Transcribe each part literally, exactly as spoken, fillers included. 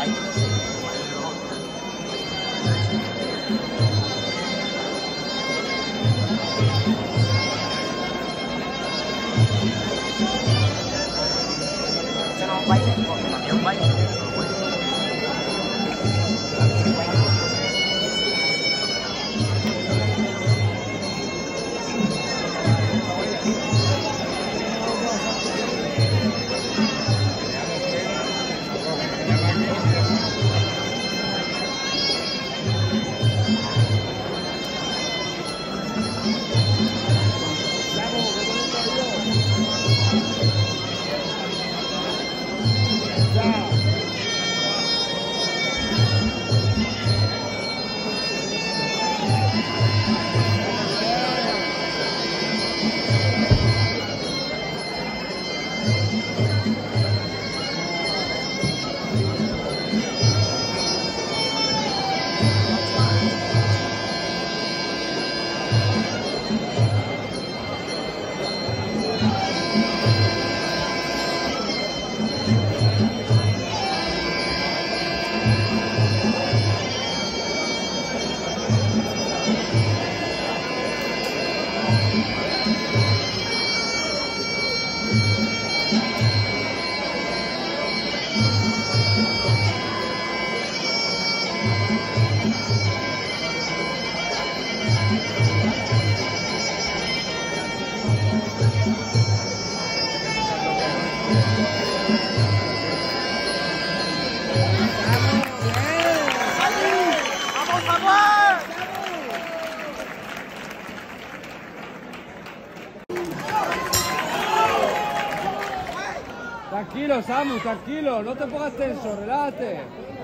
Tranquilo, Samu, tranquilo, no te pongas tenso, relájate.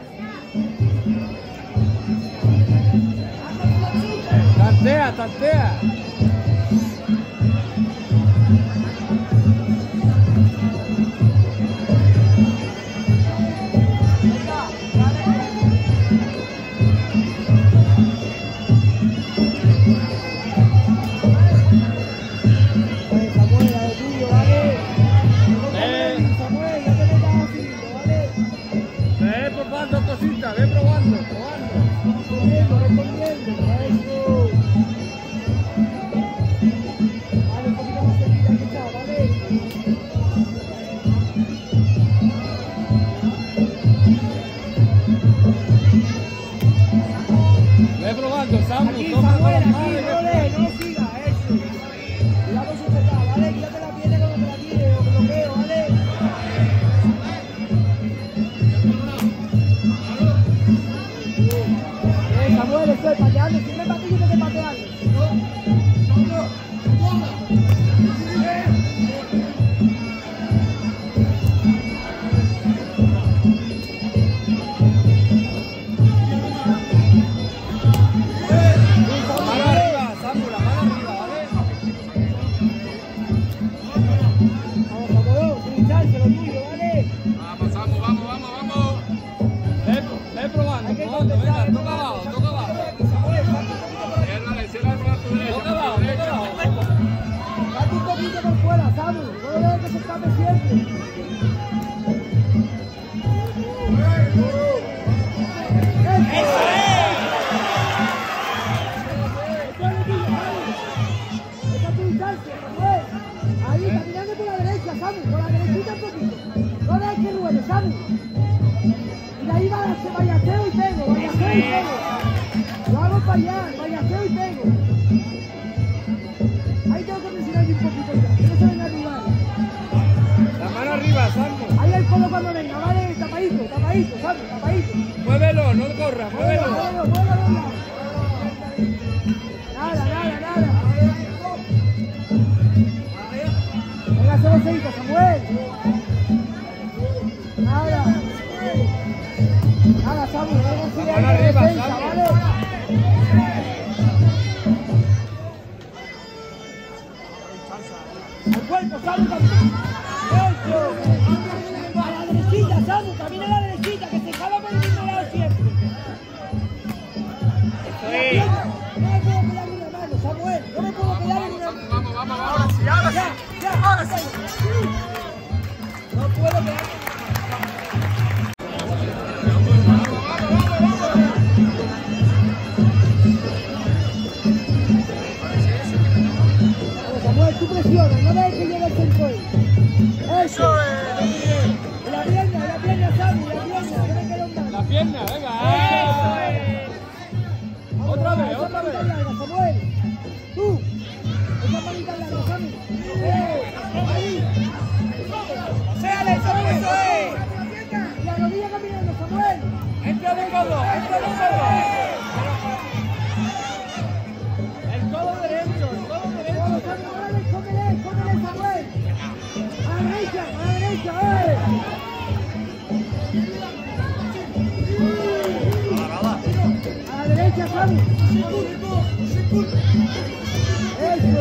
Tantea, tantea. Ve probando, probando. Respondiendo, respondiendo. Vale, un poquito más cerquita que está, ¿vale? Ve probando, Samu, aquí, toma Samuel, con aquí, madre, no le, no lo siga, eso. Cuidado sujetar, ¿vale? Quítate la pierna cuando te la tire o bloqueo, ¿vale? Samuel, estoy pateando, si me patillo te estoy pateando. Mano arriba, Samu, la mano arriba, ¿vale? Vamos, Samuel, gritarse lo tuyo, ¿vale? Vamos, Samu, vamos, vamos, vamos. Ve, ve probando, probando, venga, toca abajo, toca abajo. Date un poquito por fuera, Samu. No lo veo que se escape siempre. ¡Eso es! Deja tu distancia, Samuel. Ahí, caminando por la derecha, Samu. Por la derechita un poquito. No dejes que ruede, Samu. Y de ahí vayaseo y pego, vayaseo y pego. Lo hago para allá, vayaseo y pego. Ahí tengo que presionarme un poquito ya, que no se venga a arribar. La mano arriba, Samu. Ahí el codo cuando venga, ¿vale? Tapadito, tapadito, Samu, tapadito. Muévelo, no corras, muévelo. Muévelo, muévelo, muévelo. Nada, nada, nada. Venga, solo seguido, Samuel. Nada. Nada, Samu, no consigue La mano ahí de arriba, defensa, Samu. ¿vale? Al cuerpo, Samu, también. Eso. A la derechita, Samu, camina a la derechita, que se jala por el mismo lado siempre. Sí. No me puedo quedar en una mano, Samuel. No me puedo quedar en una mano. Vamos, vamos, ahora sí, ahora Ya, sí. ya, ahora sí. No puedo quedar. pierna, venga. Eso es. Otra vez, otra vez. Samuel, tú, esa manita larga, Samuel. Eh, ahí. O sea, le eso es. La rodilla caminando, Samuel. Entra de codo, entra de codo. El codo derecho, el codo derecho. Cómele, cómele, cómele, Samuel. A la derecha, a la derecha, eh. A la derecha, Samuel. Eso.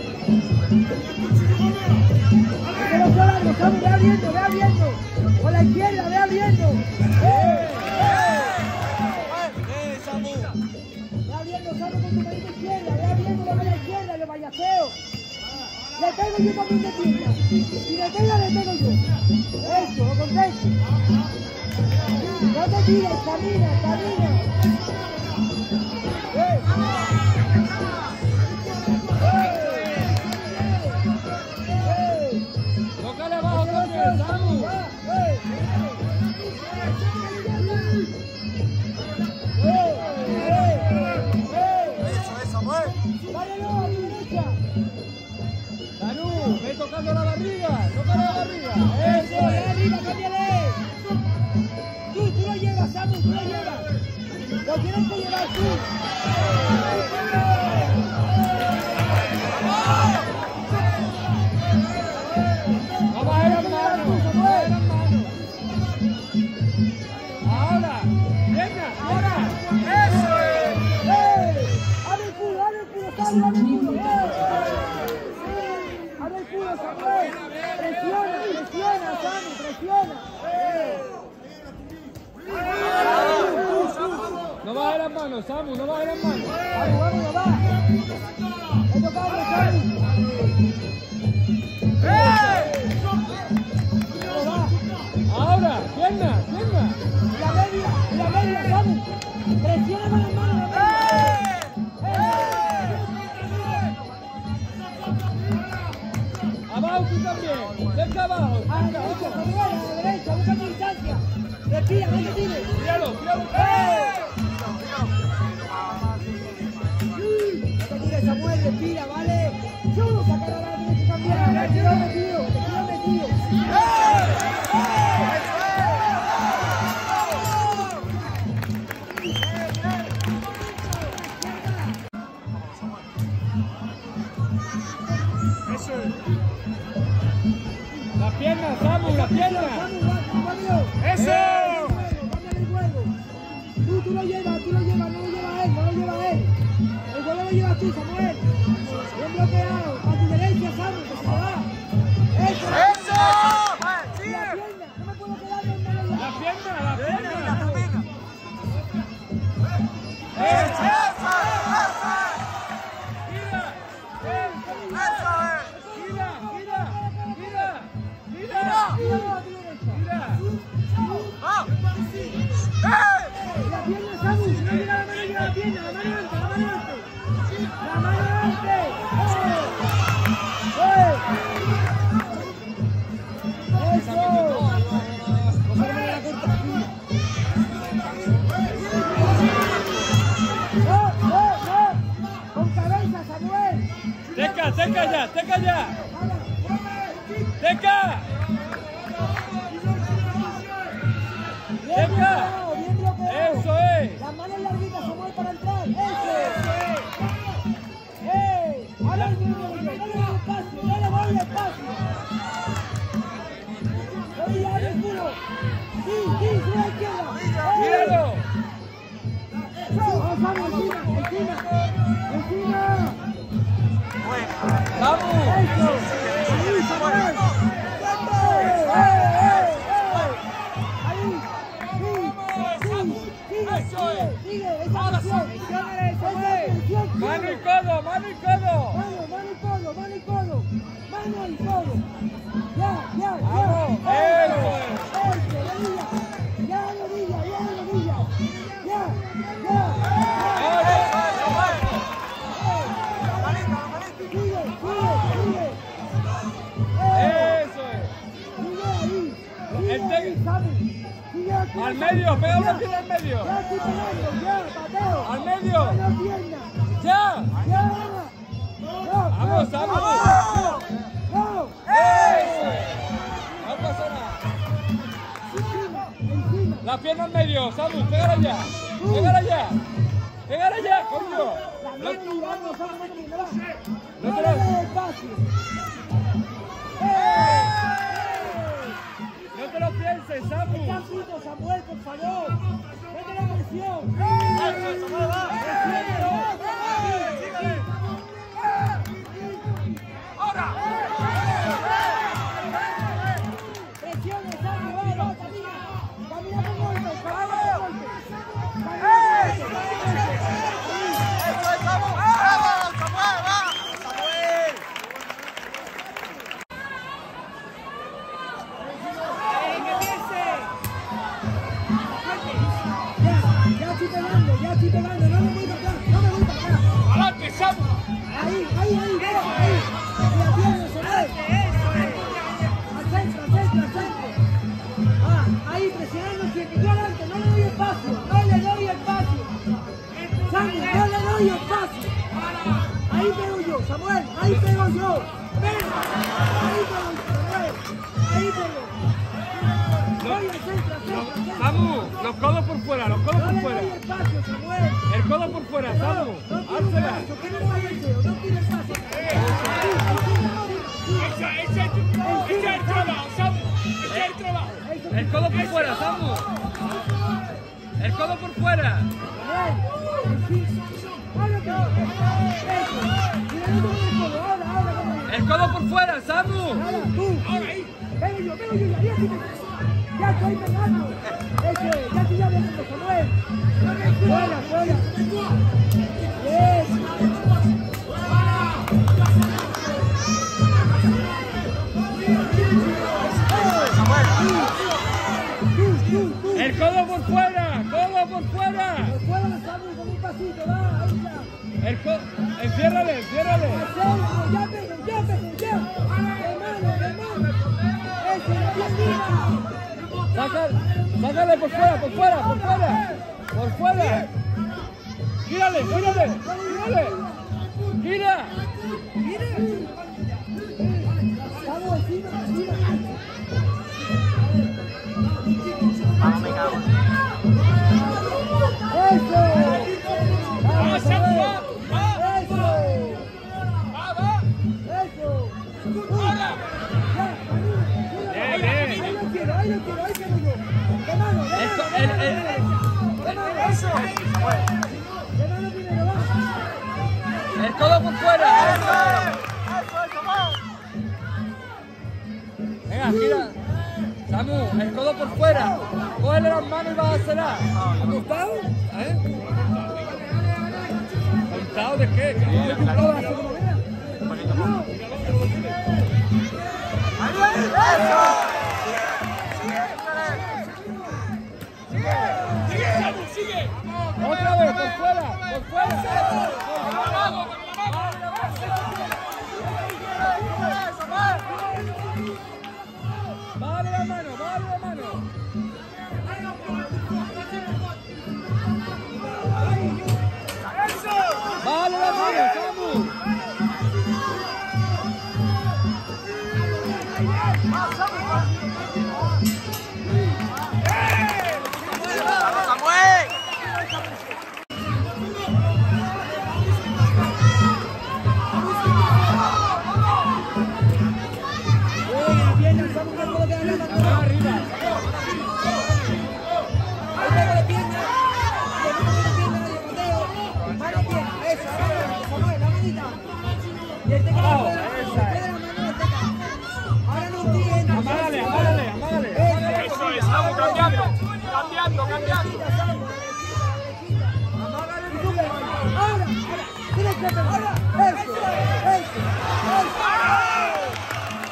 Pero largo, Samuel, ve abriendo, ve abriendo. Con la izquierda, ve abriendo. ¡Eh! ¡Eh, Samu! Ve abriendo, Samuel, con tu manita izquierda. Ve abriendo con la izquierda, le vayaseo. Le pego yo también de pierna. Si le pega, le pego yo. Eso, lo contesto. No te tires, camina, camina. ¡Eh! Tócale abajo también, Samu. Eso es, Samuel. Danú, ve tocando la barriga, tócale la barriga. Eso, de arriba, cámbiale. Tú, tú lo llevas, Samu, tú lo llevas. Lo tienes que llevar tú. No bajes las manos, no bajes las manos. Ahora, venga, ahora. Eso es. ¡Eh! ¡Abre el culo, abre el culo, Samu, abre el culo! ¡Eh! ¡Abre el culo, Samuel! ¡Presiona, presiona, Samu, presiona! No bajes las manos, Samu, no bajes las manos. ¡Vamos, vamos, no va! ¡He tocado, Samu! ¡No va! Ahora, pierna, pierna. ¡La media, la media, Samu! ¡Presiona con las manos, la media! Abajo tú también, cerca abajo. A la derecha, Samuel, a la derecha, busca tu distancia. Respira, no te tires. Míralo, míralo. ¡Eh! No te tires, Samuel, respira, ¿vale? Yo no sacar ahora, tienes que cambiar. Te quiero metido, te quiero metido. Eso es. La pierna, Samu, la pierna. Samu, va, vámonos. Eso. Cámbiale el juego. Tú, tú lo llevas, tú lo llevas, no lo lleva él, no lo lleva él. El juego lo llevas tú, Samuel. Bien bloqueado, a tu derecha, Samu, que se va. Eso. Eso. La pierna, no me puedo quedar en medio. La pierna, la Camina, pierna. camina. Eso. Eso es. Gira. Eso es. Gira, gira, gira, gira. Tira a tu derecha. Gira. ¡Ah! ¡Eh! La pierna, Samu, si no llega la mano, llega la pierna, la mano antes, la mano antes. La mano antes. ¡Eh! ¡Eh! ¡Eso! Cógeme la corta. ¡Oh, oh, oh! Con cabeza, Samuel. Teca, teca ya, teca ya. Ahora. Teca. Bien Teca. bloqueado, bien bloqueado. Eso es. Las manos larguitas, Samuel, para entrar. ¡Eso! ¡Eh! Ahora el niño, dale despacio, dale, voy despacio. ¡Oye, abre el culo! ¡Sí, sí, sí, a la izquierda! ¡Eh! Míralo. ¡Vamos, Samu, encima, encima! ¡Encima! Bueno. Samu. ¡Eso! ¡Ahí, Samuel! ¡Eh, eh, eh, eh! ¡Ahí! ¡Sí, sí! ¡Sigue, sigue, sigue! ¡Esa presión! ¡Esa presión! Mano y codo, mano y codo. Mano, mano y codo, mano y codo, mano y codo. Ya, ya, ya. Vamos, Eso, eso eso, rodilla. Ya, rodilla, ya, rodilla. Ya, ya. Ahora. Sigue, sigue, sigue. Eh, Eso es. sigue ahí. Sigue El ahí, te- Samu. Sigue aquí. A Al medio, pega una pierna al medio. Ya estoy pegando, ya, Mateo. Al medio. Una pierna. ¡Ya! Ya. No, ¡Vamos, no, vamos! no. ¡Eso! No pasa nada. Encima, encima. La pierna al medio, Samu, pégala ya. Pégala ya. Pégala ya, coño. La No, mierda y vamos, vamos, vamos, vamos. No No te le lo- des espacio. no te lo pienses, Samu. Está frito, Samuel, por favor. Mete la presión. Presione, Samu, va, va, camina. Camina con golpe, camina con golpe. Camina con golpe. Eso es, vamos. ¡Vamos, Samuel, va! Samuel. Ya, ya estoy pegando, ya estoy pegando. No me voy para atrás, no me voy para atrás. ¡Adelante, Samu! Ahí, ahí, ahí, vamos, ahí. Y la pierna, Samuel. Al centro, al centro, al centro. Ah, ahí, presionando siempre. Yo adelante, no le doy espacio, no le doy espacio. Samuel, no le doy espacio. Ahí pego yo, Samuel, ahí pego yo. Ven, ahí pego yo, Samuel. Ahí pego. Voy al centro, al centro, al centro. Samu, los codos por fuera, los codos No por le fuera. doy espacio, Samuel. El codo por fuera, No, Samu. no quiero Házela. espacio, que no me vaya el dedo, no quiero espacio. El codo por fuera, Samu. El codo por fuera. El codo por fuera, Samu. Vengo yo, vengo yo, ya, ya estoy, ya estoy pegando. Eso es, ya estoy ya viendo, Samuel. Fuera, fuera. Bien. Tú, tú, tú. El codo por fuera, codo por fuera. Fuera, Samuel, con un pasito, va, ahí está. El codo, enciérrale, enciérrale. Centro, ya pego, ya pego, ya. De mano, de mano. Eso, bien, bien. Saca, sácale por fuera, por fuera, por fuera. Por fuera. Gírale, gírale, gírale. Gira. Vamos, encima, encima. Vamos, me cago. Eso. Vamos, Samu, Samuel. va, va. Eso. Va, va. Eso. Ya, camina. Bien, Ahí bien. lo quiero, ahí lo quiero, ahí tengo yo. De mano, de Esto, mano, de el, mano, el, de mano. Eso. Samuel. De mano primero, va. el codo por fuera. Eso es. Eso es, Samuel. Venga, gira. Samu, el codo por fuera. Cógele las manos y vas a hacerla. ¿Has gustado? ¿Eh? ¿Contado de qué? Que no le he gustado hacer como venga. Ahí, ahí. Eso. Sigue. Otra vez, por fuera, por fuera. Bájale la mano, bájale la mano. Bájale la mano, Samu. Vamos, Samuel. Bien, bien, alzamos un poco de la mano. Mano arriba. Ahí pego la pierna. Le meto la pierna, le rodeo. Mano, pierna. Eso, ahora, Samuel, la manita. Y este que Abajo, le puede esa la es. mano, este acá. Ahora no entiendo. Amágale, amágale, amágale. Eso es, vamos cambiando. Cambiando, cambiando. Y tú que vayas. Ahora, ahora. Tienes que pegar. Eso, eso, eso.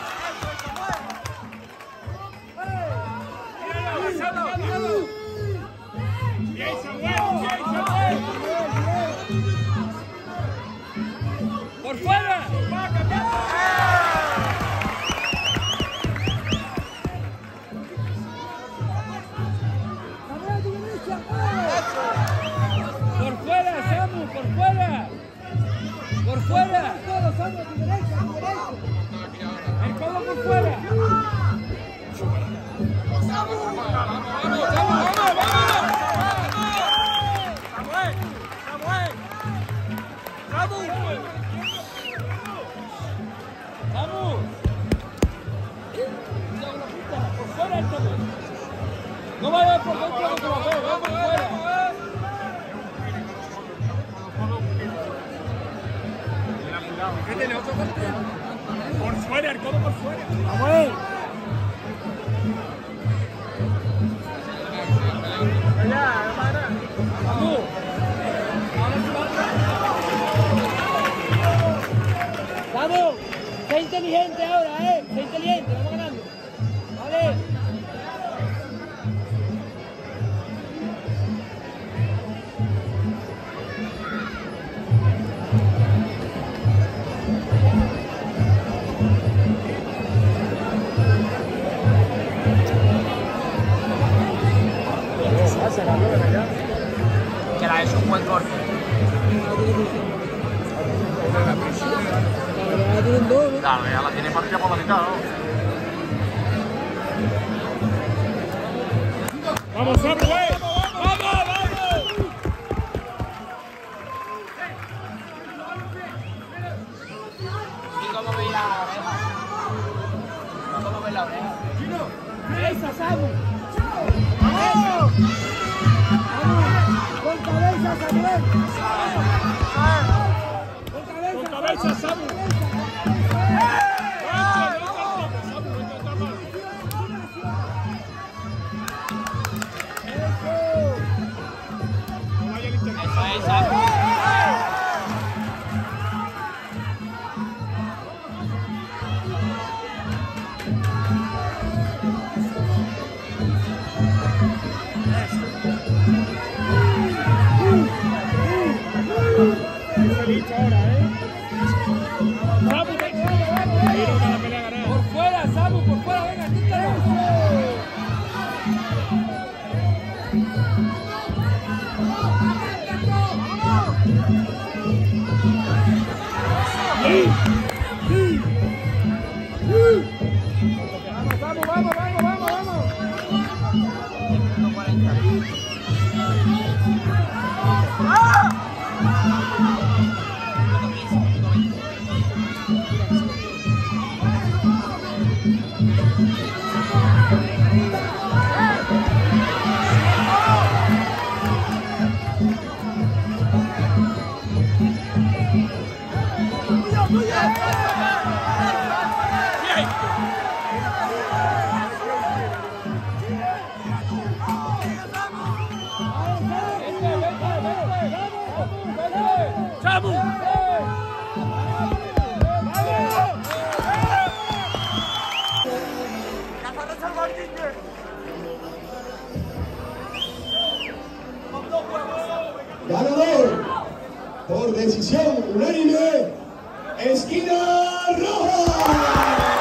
Por fuera. métele otro golpe. Por fuera, el codo por fuera. Samuel. Vamos. Vamos. Sé inteligente ahora, eh. Sé inteligente, vamos ganando. Vale. Que era eso, un buen corte. Claro, ya la tiene partida por la mitad, ¿no? Vamos, Samu, eh. Vamos, vamos. ¿Y cómo veis la oreja? ¿Cómo veis la oreja? Esa, Samu. ¡Vamos! ¡Con cabeza, Samuel! ¡Con cabeza! Con cabeza, Samu. Eso es, Samu. Listo ahora, ¿eh? Samu, tiro para la pelea ganada. Por fuera, Samu, por fuera, venga, quítalo. Vamos, vamos, vamos, vamos, vamos. Samu. Ganador por decisión unánime, Esquina Roja.